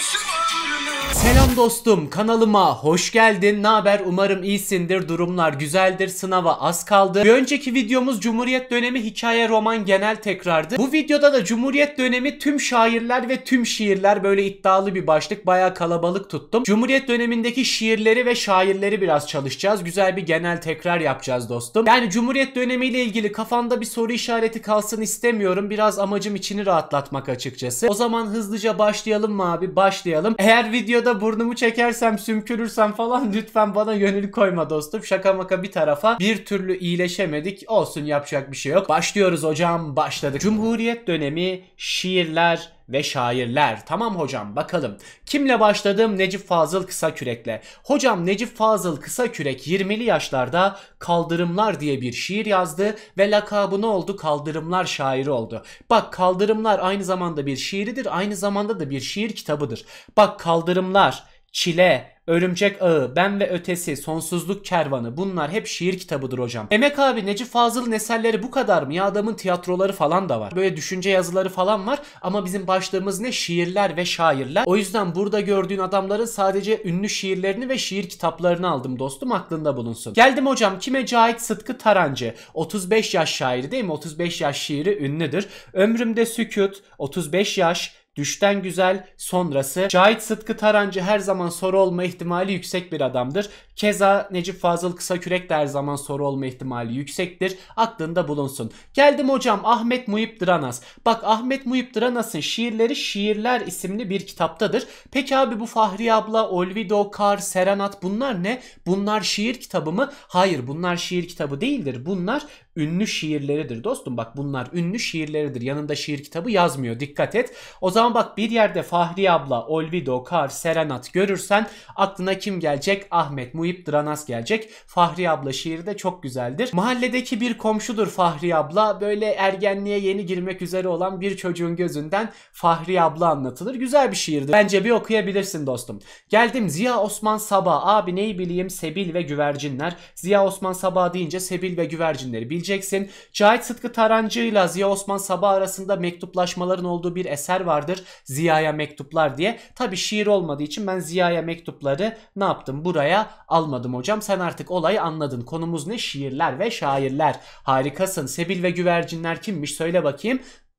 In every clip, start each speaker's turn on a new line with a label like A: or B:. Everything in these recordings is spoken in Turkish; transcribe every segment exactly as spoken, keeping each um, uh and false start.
A: Selam dostum, kanalıma hoş geldin. Ne haber? Umarım iyisindir, durumlar güzeldir, sınava az kaldı. Bir önceki videomuz Cumhuriyet dönemi hikaye roman genel tekrardı. Bu videoda da Cumhuriyet dönemi tüm şairler ve tüm şiirler, böyle iddialı bir başlık, bayağı kalabalık tuttum. Cumhuriyet dönemindeki şiirleri ve şairleri biraz çalışacağız. Güzel bir genel tekrar yapacağız dostum. Yani Cumhuriyet dönemiyle ilgili kafanda bir soru işareti kalsın istemiyorum. Biraz amacım içini rahatlatmak açıkçası. O zaman hızlıca başlayalım mı abi? Başlayalım. Eğer videoda burnumu çekersem, sümkürürsem falan lütfen bana gönül koyma dostum. Şaka maka bir tarafa, bir türlü iyileşemedik. Olsun, yapacak bir şey yok. Başlıyoruz hocam, başladık. Cumhuriyet dönemi şiirler ve şairler. Tamam hocam, bakalım. Kimle başladım? Necip Fazıl Kısakürek'le. Hocam Necip Fazıl Kısakürek yirmili yaşlarda Kaldırımlar diye bir şiir yazdı ve lakabı ne oldu? Kaldırımlar şairi oldu. Bak, Kaldırımlar aynı zamanda bir şiiridir, aynı zamanda da bir şiir kitabıdır. Bak, Kaldırımlar, Çile, Örümcek Ağı, Ben ve Ötesi, Sonsuzluk Kervanı, bunlar hep şiir kitabıdır hocam. Emek abi, Necip Fazıl'ın eserleri bu kadar mı? Ya adamın tiyatroları falan da var. Böyle düşünce yazıları falan var ama bizim başlığımız ne? Şiirler ve şairler. O yüzden burada gördüğün adamların sadece ünlü şiirlerini ve şiir kitaplarını aldım dostum, aklında bulunsun. Geldim hocam kime? Cahit Sıtkı Tarancı. otuz beş yaş şairi değil mi? otuz beş yaş şiiri ünlüdür. Ömrümde Sükut, otuz beş yaş. Düşten Güzel, sonrası. Cahit Sıtkı Tarancı her zaman soru olma ihtimali yüksek bir adamdır. Keza Necip Fazıl Kısakürek de her zaman soru olma ihtimali yüksektir. Aklında bulunsun. Geldim hocam Ahmet Muhip Dıranas. Bak, Ahmet Muhip Dıranas'ın şiirleri Şiirler isimli bir kitaptadır. Peki abi bu Fahriye abla, Olvido, Kar, Serenat, bunlar ne? Bunlar şiir kitabı mı? Hayır, bunlar şiir kitabı değildir. Bunlar ünlü şiirleridir dostum. Bak, bunlar ünlü şiirleridir. Yanında şiir kitabı yazmıyor. Dikkat et. O zaman bak, bir yerde Fahriye abla, Olvido, Kar, Serenat görürsen aklına kim gelecek? Ahmet Muhip Dıranas gelecek. Fahriye abla şiiri de çok güzeldir. Mahalledeki bir komşudur Fahriye abla. Böyle ergenliğe yeni girmek üzere olan bir çocuğun gözünden Fahriye abla anlatılır. Güzel bir şiirdir. Bence bir okuyabilirsin dostum. Geldim Ziya Osman Sabah. Abi neyi bileyim? Sebil ve Güvercinler. Ziya Osman Sabah deyince Sebil ve Güvercinleri bileceksin. Cahit Sıtkı Tarancı ile Ziya Osman Sabah arasında mektuplaşmaların olduğu bir eser vardır. Ziya'ya mektuplar diye. Tabi şiir olmadığı için ben Ziya'ya mektupları ne yaptım? Buraya almadım hocam. Sen artık olayı anladın. Konumuz ne? Şiirler ve şairler. Harikasın. Sebil ve Güvercinler kimmiş? Söyle bakayım.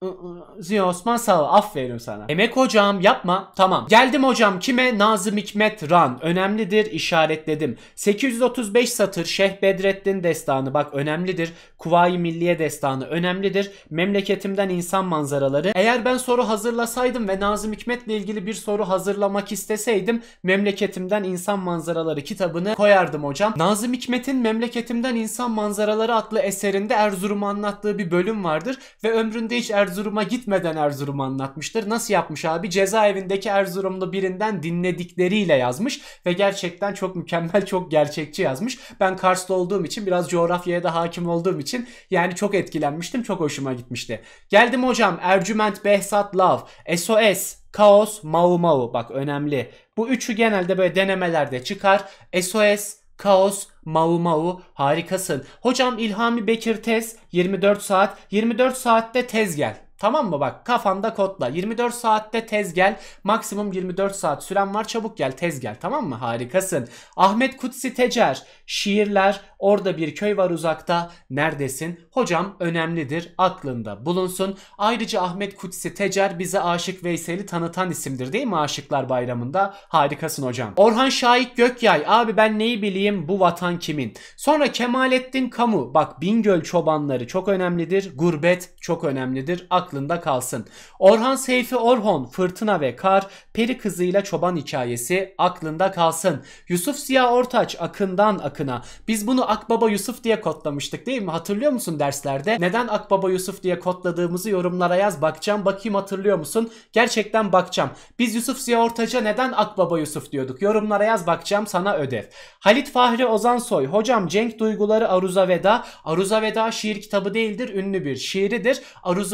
A: Ziya Osman Sabah, aferin sana. Emek hocam yapma. Tamam. Geldim hocam kime? Nazım Hikmet Ran. Önemlidir, işaretledim. sekiz yüz otuz beş satır Şeyh Bedrettin destanı, bak önemlidir. Kuvayi Milliye destanı önemlidir. Memleketimden insan manzaraları. Eğer ben soru hazırlasaydım ve Nazım Hikmet'le ilgili bir soru hazırlamak isteseydim Memleketimden İnsan Manzaraları kitabını koyardım hocam. Nazım Hikmet'in Memleketimden İnsan Manzaraları adlı eserinde Erzurum'u anlattığı bir bölüm vardır ve ömründe hiç Erzurum'a gitmeden Erzurum'u anlatmıştır. Nasıl yapmış abi? Cezaevindeki Erzurumlu birinden dinledikleriyle yazmış ve gerçekten çok mükemmel, çok gerçekçi yazmış. Ben Kars'ta olduğum için, biraz coğrafyaya da hakim olduğum için yani çok etkilenmiştim. Çok hoşuma gitmişti. Geldim hocam Ercüment Behzat Lav, S O S, Kaos, Mau Mau. Bak önemli. Bu üçü genelde böyle denemelerde çıkar. S O S, Kaos, Mau Mau, harikasın. Hocam İlhami Bekir Tez, yirmi dört saat. yirmi dört saatte tez gel. Tamam mı? Bak kafanda kodla. yirmi dört saatte tez gel. Maksimum yirmi dört saat süren var. Çabuk gel, tez gel. Tamam mı? Harikasın. Ahmet Kutsi Tecer. Şiirler. Orada bir köy var uzakta. Neredesin? Hocam önemlidir. Aklında bulunsun. Ayrıca Ahmet Kutsi Tecer bize Aşık Veysel'i tanıtan isimdir değil mi? Aşıklar Bayramı'nda. Harikasın hocam. Orhan Şahik Gökyay. Abi ben neyi bileyim? Bu vatan kimin? Sonra Kemalettin Kamu. Bak Bingöl Çobanları çok önemlidir. Gurbet çok önemlidir. Aklında kalsın. Orhan Seyfi Orhon, Fırtına ve Kar, Peri Kızıyla Çoban Hikayesi aklında kalsın. Yusuf Ziya Ortaç, Akından Akına. Biz bunu Akbaba Yusuf diye kodlamıştık değil mi? Hatırlıyor musun derslerde? Neden Akbaba Yusuf diye kodladığımızı yorumlara yaz. Bakacağım, bakayım hatırlıyor musun? Gerçekten bakacağım. Biz Yusuf Ziya Ortaç'a neden Akbaba Yusuf diyorduk? Yorumlara yaz, bakacağım, sana ödev. Halit Fahri Ozansoy. Hocam Cenk Duyguları Aruza Veda. Aruza Veda şiir kitabı değildir, ünlü bir şiiridir. Aruzu bırakır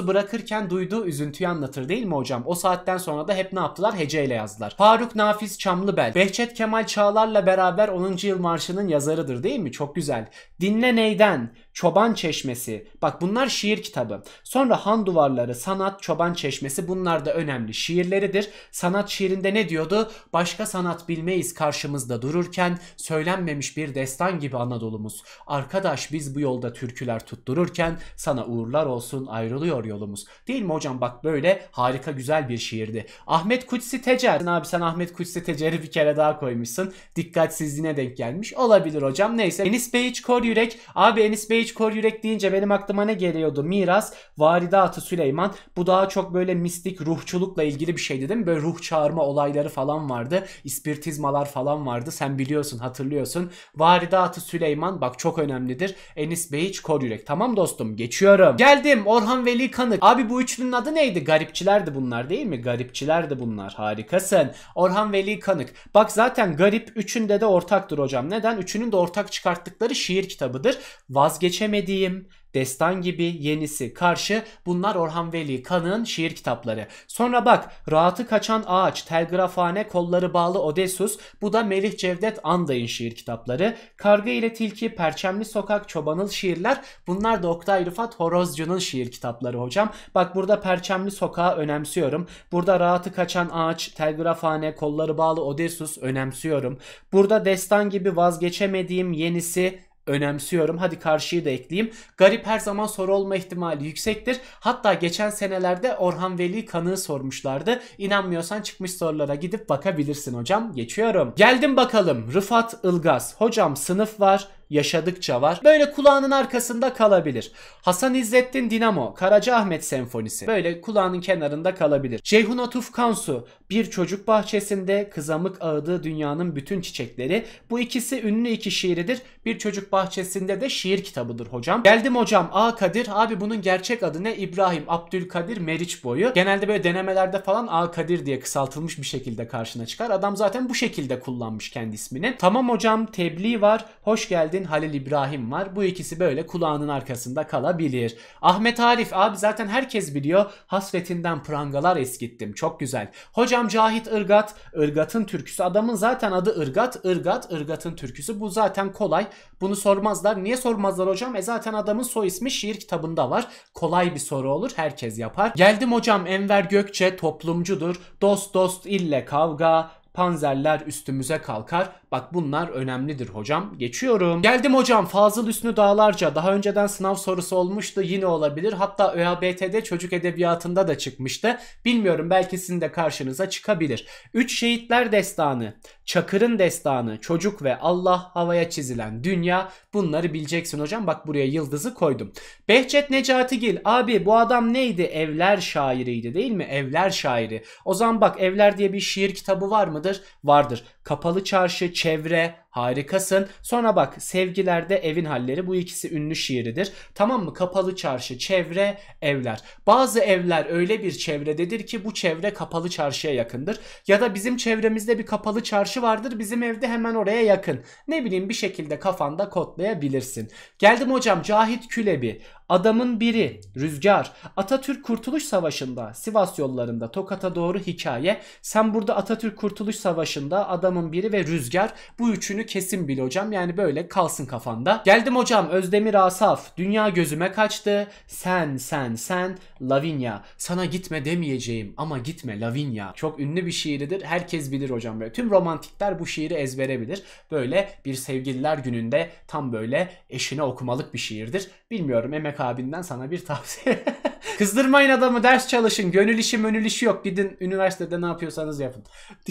A: anlatırken duyduğu üzüntüyü anlatır değil mi hocam? O saatten sonra da hep ne yaptılar? Heceyle yazdılar. Faruk Nafiz Çamlıbel, Behçet Kemal Çağlar'la beraber onuncu yıl marşının yazarıdır değil mi? Çok güzel. Dinle Neyden, Çoban Çeşmesi. Bak bunlar şiir kitabı. Sonra Han Duvarları, Sanat, Çoban Çeşmesi, bunlar da önemli şiirleridir. Sanat şiirinde ne diyordu? Başka sanat bilmeyiz karşımızda dururken, söylenmemiş bir destan gibi Anadolu'muz. Arkadaş biz bu yolda türküler tuttururken, sana uğurlar olsun ayrılıyor yolumuz. Değil mi hocam? Bak böyle harika güzel bir şiirdi. Ahmet Kutsi Tecer. Abi sen Ahmet Kutsi Tecer'i bir kere daha koymuşsun. Dikkatsizliğine denk gelmiş. Olabilir hocam. Neyse. Enis Beyiç Kor Yürek. Abi Enis Beyiç Kor Yürek deyince benim aklıma ne geliyordu? Miras, Varidat-ı Süleyman. Bu daha çok böyle mistik ruhçulukla ilgili bir şeydi değil mi? Böyle ruh çağırma olayları falan vardı. İspiritizmalar falan vardı. Sen biliyorsun, hatırlıyorsun. Varidat-ı Süleyman bak çok önemlidir. Enis Beyiç Kor Yürek. Tamam dostum, geçiyorum. Geldim. Orhan Veli Kanık. Abi bu üçlünün adı neydi? Garipçilerdi bunlar değil mi? Garipçilerdi bunlar. Harikasın. Orhan Veli Kanık. Bak zaten garip üçünde de ortaktır hocam. Neden? Üçünün de ortak çıkarttıkları şiir kitabıdır. Vazgeçemediğim, Destan gibi, Yenisi, Karşı, bunlar Orhan Veli Kanık'ın şiir kitapları. Sonra bak Rahatı Kaçan Ağaç, Telgrafhane, Kolları Bağlı Odessus, bu da Melih Cevdet Anday'ın şiir kitapları. Karga ile Tilki, Perçemli Sokak, Çobanıl Şiirler, bunlar da Oktay Rıfat Horozcu'nun şiir kitapları hocam. Bak burada Perçemli Sokak'ı önemsiyorum. Burada Rahatı Kaçan Ağaç, Telgrafhane, Kolları Bağlı Odessus önemsiyorum. Burada Destan gibi, Vazgeçemediğim, Yenisi önemsiyorum. Hadi Karşıyı da ekleyeyim. Garip her zaman soru olma ihtimali yüksektir. Hatta geçen senelerde Orhan Veli Kanık'ı sormuşlardı. İnanmıyorsan çıkmış sorulara gidip bakabilirsin hocam. Geçiyorum. Geldim bakalım. Rıfat Ilgaz. Hocam sınıf var, yaşadıkça var. Böyle kulağının arkasında kalabilir. Hasan İzzettin Dinamo, Karacaahmet Senfonisi. Böyle kulağının kenarında kalabilir. Ceyhun Atuf Kansu, Bir Çocuk Bahçesinde, Kızamık Ağıdı, Dünyanın Bütün Çiçekleri. Bu ikisi ünlü iki şiiridir. Bir Çocuk Bahçesinde de şiir kitabıdır hocam. Geldim hocam. A. Kadir. Abi bunun gerçek adı ne? İbrahim Abdülkadir Meriçboyu. Genelde böyle denemelerde falan A. Kadir diye kısaltılmış bir şekilde karşına çıkar. Adam zaten bu şekilde kullanmış kendi ismini. Tamam hocam. Tebliğ var. Hoş geldin. Halil İbrahim var. Bu ikisi böyle kulağının arkasında kalabilir. Ahmet Arif. Abi zaten herkes biliyor. Hasretinden prangalar eskittim. Çok güzel. Hocam Cahit Irgat. Irgat'ın türküsü. Adamın zaten adı Irgat. Irgat. Irgat'ın türküsü. Bu zaten kolay. Bunu sormazlar. Niye sormazlar hocam? E zaten adamın soy ismi şiir kitabında var. Kolay bir soru olur. Herkes yapar. Geldim hocam. Enver Gökçe toplumcudur. Dost dost ille kavga. Panzerler üstümüze kalkar. Bak bunlar önemlidir hocam. Geçiyorum. Geldim hocam. Fazıl Hüsnü Dağlarca. Daha önceden sınav sorusu olmuştu. Yine olabilir. Hatta ÖABT'de çocuk edebiyatında da çıkmıştı. Bilmiyorum. Belki sizin de karşınıza çıkabilir. Üç Şehitler Destanı, Çakır'ın Destanı, Çocuk ve Allah, Havaya Çizilen Dünya. Bunları bileceksin hocam. Bak buraya yıldızı koydum. Behçet Necatigil. Abi bu adam neydi? Evler şairiydi değil mi? Evler şairi. O zaman bak Evler diye bir şiir kitabı var mıdır? Vardır. Kapalı Çarşı, Çevre, harikasın. Sonra bak Sevgilerde Evin Halleri, bu ikisi ünlü şiiridir. Tamam mı? Kapalı Çarşı, Çevre, Evler. Bazı evler öyle bir çevrededir ki bu çevre kapalı çarşıya yakındır. Ya da bizim çevremizde bir kapalı çarşı vardır. Bizim evde hemen oraya yakın. Ne bileyim bir şekilde kafanda kodlayabilirsin. Geldim hocam Cahit Külebi. Adamın Biri, Rüzgar. Atatürk Kurtuluş Savaşı'nda, Sivas yollarında Tokat'a doğru hikaye. Sen burada Atatürk Kurtuluş Savaşı'nda, Adamın Biri ve Rüzgar, bu üçünü kesin bil hocam. Yani böyle kalsın kafanda. Geldim hocam Özdemir Asaf. Dünya gözüme kaçtı. Sen sen sen Lavinia. Sana gitme demeyeceğim ama gitme Lavinia. Çok ünlü bir şiiridir. Herkes bilir hocam böyle. Tüm romantikler bu şiiri ezbere bilir. Böyle bir sevgililer gününde tam böyle eşine okumalık bir şiirdir. Bilmiyorum, Emek abinden sana bir tavsiye. Kızdırmayın adamı, ders çalışın. Gönül işi mönül işi yok. Gidin üniversitede ne yapıyorsanız yapın.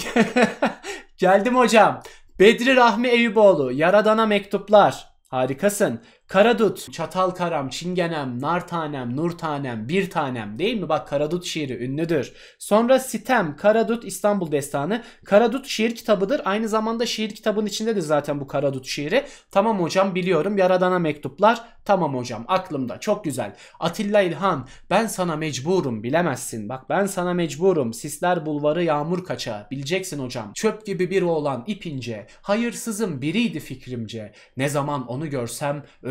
A: Geldim hocam. Bedri Rahmi Eyüboğlu. Yaradana Mektuplar. Harikasın. Karadut, Çatal Karam, Çingenem, Nar Tanem, Nur Tanem, Bir Tanem değil mi? Bak Karadut şiiri ünlüdür. Sonra Sitem, Karadut, İstanbul Destanı. Karadut şiir kitabıdır. Aynı zamanda şiir kitabının içindedir zaten bu Karadut şiiri. Tamam hocam biliyorum. Yaradana Mektuplar. Tamam hocam aklımda. Çok güzel. Atilla İlhan, Ben Sana Mecburum, bilemezsin. Bak Ben Sana Mecburum. Sisler Bulvarı Yağmur Kaça. Bileceksin hocam. Çöp gibi bir oğlan ipince. Hayırsızım biriydi fikrimce. Ne zaman onu görsem öldürürüm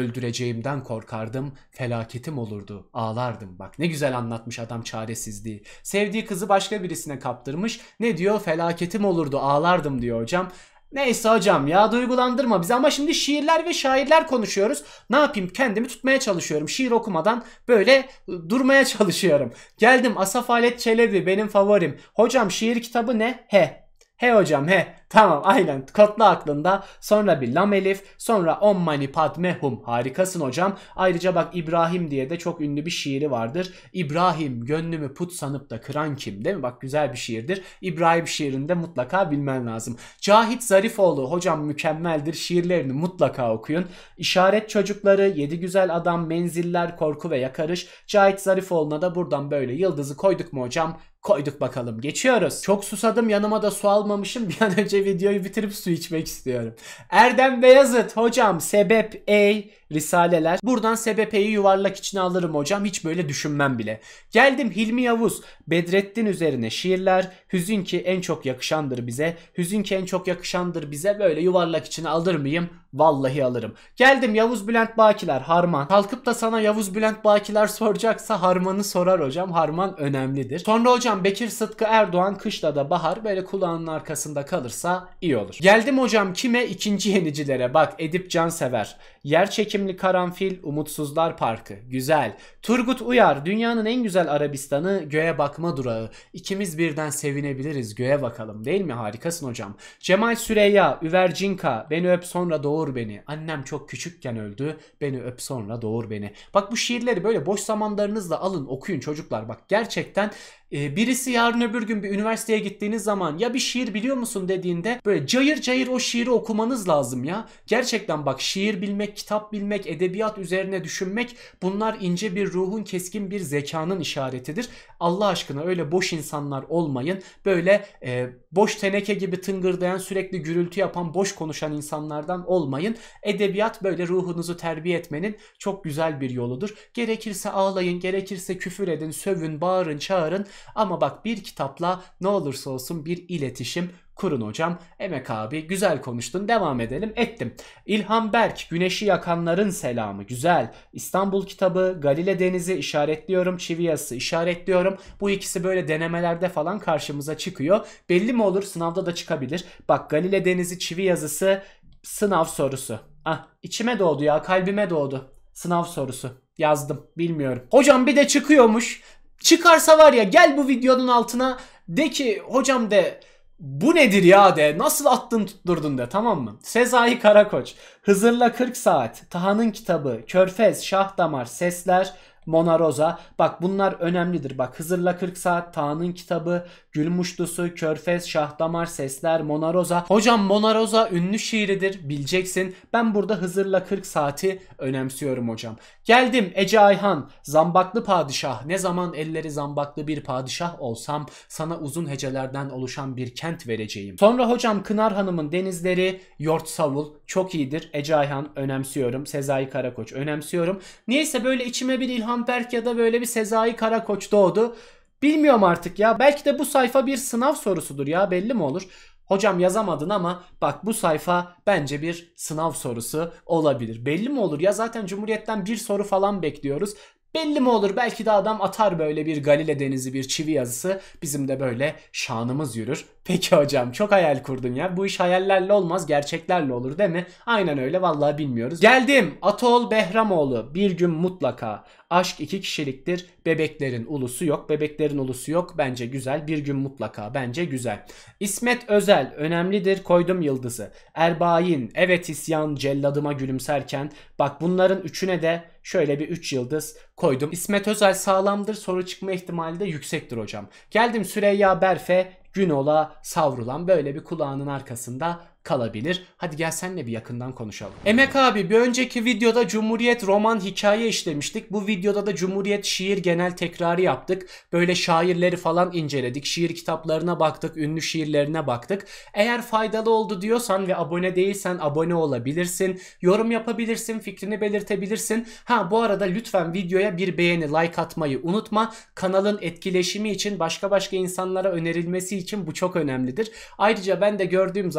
A: öldüreceğimden korkardım, felaketim olurdu, ağlardım. Bak ne güzel anlatmış adam çaresizliği. Sevdiği kızı başka birisine kaptırmış. Ne diyor? Felaketim olurdu, ağlardım diyor hocam. Neyse hocam ya, duygulandırma bizi, ama şimdi şiirler ve şairler konuşuyoruz. Ne yapayım, kendimi tutmaya çalışıyorum. Şiir okumadan böyle durmaya çalışıyorum. Geldim, Asaf Halet Çelebi benim favorim. Hocam şiir kitabı ne? He. He hocam he. Tamam aynen, kodla aklında. Sonra bir lam elif, sonra om mani padme hum. Harikasın hocam. Ayrıca bak, İbrahim diye de çok ünlü bir şiiri vardır. İbrahim gönlümü put sanıp da kıran kim, değil mi? Bak güzel bir şiirdir. İbrahim şiirini de mutlaka bilmen lazım. Cahit Zarifoğlu hocam mükemmeldir. Şiirlerini mutlaka okuyun. İşaret Çocukları, Yedi Güzel Adam, Menziller, Korku ve Yakarış. Cahit Zarifoğlu'na da buradan böyle yıldızı koyduk mu hocam? Koyduk bakalım. Geçiyoruz. Çok susadım, yanıma da su almamışım. Bir an önce videoyu bitirip su içmek istiyorum. Erdem Beyazıt hocam, sebep ey risaleler. Buradan sebep eyi yuvarlak içine alırım hocam. Hiç böyle düşünmem bile. Geldim Hilmi Yavuz. Bedrettin üzerine şiirler. Hüzün ki en çok yakışandır bize. Hüzün ki en çok yakışandır bize. Böyle yuvarlak içine alır mıyım? Vallahi alırım. Geldim Yavuz Bülent Bakiler, Harman. Kalkıp da sana Yavuz Bülent Bakiler soracaksa Harman'ı sorar hocam. Harman önemlidir. Sonra hocam Bekir Sıtkı Erdoğan, Kışla da Bahar, böyle kulağının arkasında kalırsa iyi olur. Geldim hocam kime? İkinci yenicilere. Bak Edip Cansever. Yer Çekimli Karanfil, Umutsuzlar Parkı. Güzel. Turgut Uyar, dünyanın en güzel Arabistanı, göğe bakma durağı. İkimiz birden sevinebiliriz, göğe bakalım, değil mi? Harikasın hocam. Cemal Süreyya, Üvercinka, beni öp sonra doğur beni. Annem çok küçükken öldü, beni öp sonra doğur beni. Bak bu şiirleri böyle boş zamanlarınızla alın, okuyun çocuklar. Bak gerçekten e, birisi yarın öbür gün bir üniversiteye gittiğiniz zaman ya bir şiir biliyor musun dediğinde böyle cayır cayır o şiiri okumanız lazım ya. Gerçekten bak, şiir bilmek, kitap bilmek, edebiyat üzerine düşünmek, bunlar ince bir ruhun, keskin bir zekanın işaretidir. Allah aşkına öyle boş insanlar olmayın. Böyle e, boş teneke gibi tıngırdayan, sürekli gürültü yapan, boş konuşan insanlardan olmayın. Edebiyat böyle ruhunuzu terbiye etmenin çok güzel bir yoludur. Gerekirse ağlayın, gerekirse küfür edin, sövün, bağırın, çağırın. Ama bak, bir kitapla ne olursa olsun bir iletişim kurun hocam. Emek abi güzel konuştun, devam edelim. Ettim. İlhan Berk, Güneşi Yakanların Selamı. Güzel. İstanbul Kitabı, Galile Denizi işaretliyorum. Çiviyası işaretliyorum. Bu ikisi böyle denemelerde falan karşımıza çıkıyor. Belli mi olur? Sınavda da çıkabilir. Bak Galile Denizi, Çivi Yazısı sınav sorusu. Ah, içime doğdu ya, kalbime doğdu. Sınav sorusu. Yazdım. Bilmiyorum. Hocam bir de çıkıyormuş. Çıkarsa var ya, gel bu videonun altına de ki hocam de bu nedir ya de, nasıl attın tutturdun de, tamam mı? Sezai Karakoç, Hızır'la kırk saat, Taha'nın Kitabı, Körfez, Şahdamar, Sesler, Mona Rosa. Bak bunlar önemlidir. Bak Hızır'la kırk saat, Taha'nın Kitabı, Gül Muştusu, Körfez, Şahdamar, Sesler, Mona Rosa. Hocam Mona Rosa ünlü şiiridir, bileceksin. Ben burada Hızır'la kırk saati önemsiyorum hocam. Geldim Ece Ayhan, Zambaklı Padişah. Ne zaman elleri zambaklı bir padişah olsam, sana uzun hecelerden oluşan bir kent vereceğim. Sonra hocam Kınar Hanım'ın Denizleri, Yort Savul çok iyidir. Ece Ayhan önemsiyorum. Sezai Karakoç önemsiyorum. Niyeyse böyle içime bir İlhan Berk ya da böyle bir Sezai Karakoç doğdu. Bilmiyorum artık ya. Belki de bu sayfa bir sınav sorusudur ya, belli mi olur? Hocam yazamadın ama bak bu sayfa bence bir sınav sorusu olabilir. Belli mi olur ya, zaten Cumhuriyet'ten bir soru falan bekliyoruz. Belli mi olur, belki de adam atar böyle bir Galile Denizi, bir Çivi Yazısı, bizim de böyle şanımız yürür. Peki hocam çok hayal kurdun ya. Bu iş hayallerle olmaz, gerçeklerle olur değil mi? Aynen öyle, vallahi bilmiyoruz. Geldim Atol Behramoğlu, Bir Gün Mutlaka. Aşk iki kişiliktir, bebeklerin ulusu yok. Bebeklerin ulusu yok, bence güzel. Bir Gün Mutlaka, bence güzel. İsmet Özel, önemlidir, koydum yıldızı. Erbayin, evet isyan, celladıma gülümserken. Bak bunların üçüne de şöyle bir üç yıldız koydum. İsmet Özel sağlamdır, soru çıkma ihtimali de yüksektir hocam. Geldim Süreyya Berfe, Gün ola savrulan, böyle bir kulağının arkasında kalabilir. Hadi gel seninle bir yakından konuşalım. Emek abi, bir önceki videoda Cumhuriyet roman hikaye işlemiştik. Bu videoda da Cumhuriyet şiir genel tekrarı yaptık. Böyle şairleri falan inceledik. Şiir kitaplarına baktık. Ünlü şiirlerine baktık. Eğer faydalı oldu diyorsan ve abone değilsen abone olabilirsin. Yorum yapabilirsin. Fikrini belirtebilirsin. Ha bu arada lütfen videoya bir beğeni, like atmayı unutma. Kanalın etkileşimi için, başka başka insanlara önerilmesi için bu çok önemlidir. Ayrıca ben de gördüğüm zaman çok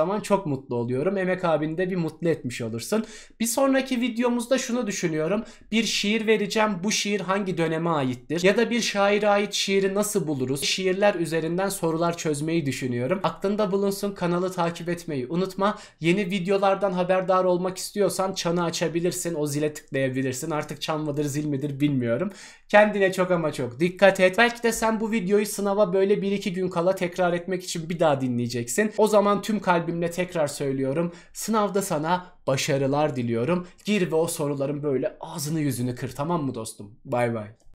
A: mutlu oluyorum. Emek abini de bir mutlu etmiş olursun. Bir sonraki videomuzda şunu düşünüyorum. Bir şiir vereceğim. Bu şiir hangi döneme aittir? Ya da bir şaire ait şiiri nasıl buluruz? Şiirler üzerinden sorular çözmeyi düşünüyorum. Aklında bulunsun, kanalı takip etmeyi unutma. Yeni videolardan haberdar olmak istiyorsan çanı açabilirsin. O zile tıklayabilirsin. Artık çan mıdır zil midir bilmiyorum. Kendine çok ama çok dikkat et. Belki de sen bu videoyu sınava böyle bir iki gün kala tekrar etmek için bir daha dinleyeceksin. O zaman tüm kalbimle tekrar söylüyorum. Sınavda sana başarılar diliyorum. Gir ve o soruların böyle ağzını yüzünü kır, tamam mı dostum? Bay bay.